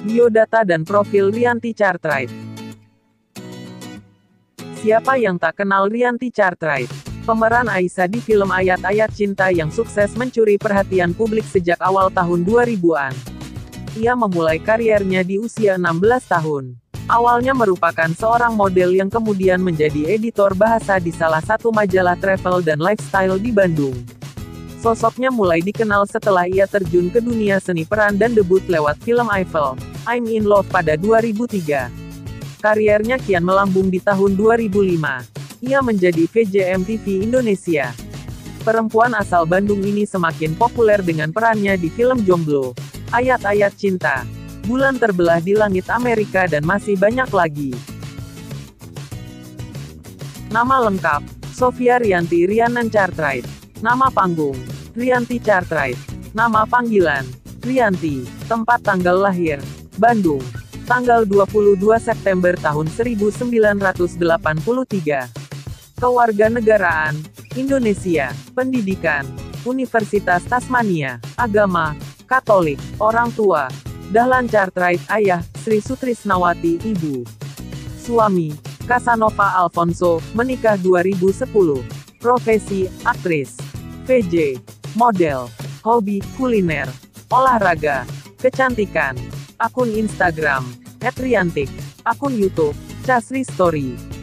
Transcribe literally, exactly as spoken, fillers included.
Biodata dan profil Rianti Cartwright. Siapa yang tak kenal Rianti Cartwright? Pemeran Aisyah di film Ayat-Ayat Cinta yang sukses mencuri perhatian publik sejak awal tahun dua ribuan. Ia memulai kariernya di usia enam belas tahun. Awalnya merupakan seorang model yang kemudian menjadi editor bahasa di salah satu majalah travel dan lifestyle di Bandung. Sosoknya mulai dikenal setelah ia terjun ke dunia seni peran dan debut lewat film Eiffel, I'm in Love pada dua ribu tiga. Kariernya kian melambung di tahun dua ribu lima. Ia menjadi V J M T V Indonesia. Perempuan asal Bandung ini semakin populer dengan perannya di film Jomblo, Ayat-Ayat Cinta, Bulan Terbelah di Langit Amerika dan masih banyak lagi. Nama lengkap, Sofia Rianti Rianan Cartwright. Nama panggung, Rianti Cartwright. Nama panggilan, Rianti. Tempat tanggal lahir, Bandung. Tanggal dua puluh dua September tahun seribu sembilan ratus delapan puluh tiga. Kewarganegaraan, Indonesia. Pendidikan, Universitas Tasmania. Agama, Katolik. Orang tua, Dahlan Cartwright. Ayah, Sri Sutrisnawati. Ibu, suami, Casanova Alfonso. Menikah dua ribu sepuluh. Profesi, aktris. V J, model. Hobi, kuliner. Olahraga, kecantikan. Akun Instagram, et riantik. Akun YouTube, Casri Story.